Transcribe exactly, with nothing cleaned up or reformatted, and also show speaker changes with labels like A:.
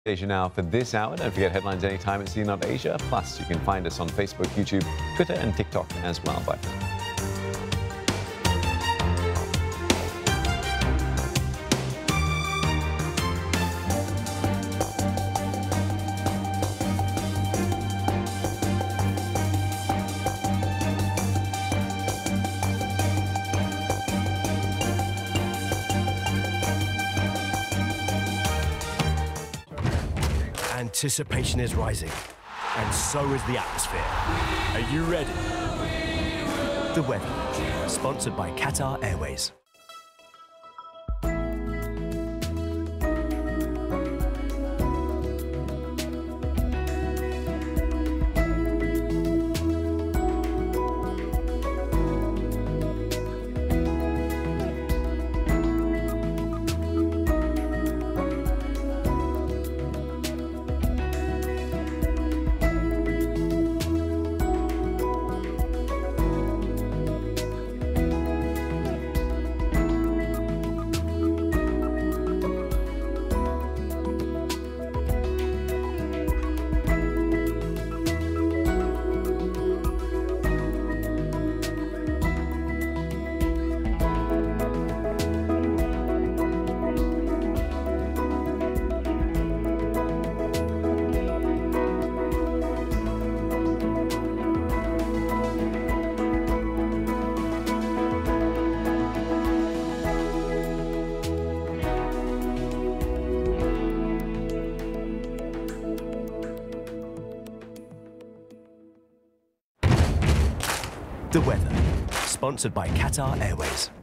A: Asia now for this hour. Don't forget headlines anytime at C N O T Asia. Plus, you can find us on Facebook, YouTube, Twitter, and TikTok as well. Bye for now.
B: Anticipation is rising, and so is the atmosphere. Are you ready? The weather, sponsored by Qatar Airways. The weather, sponsored by Qatar Airways.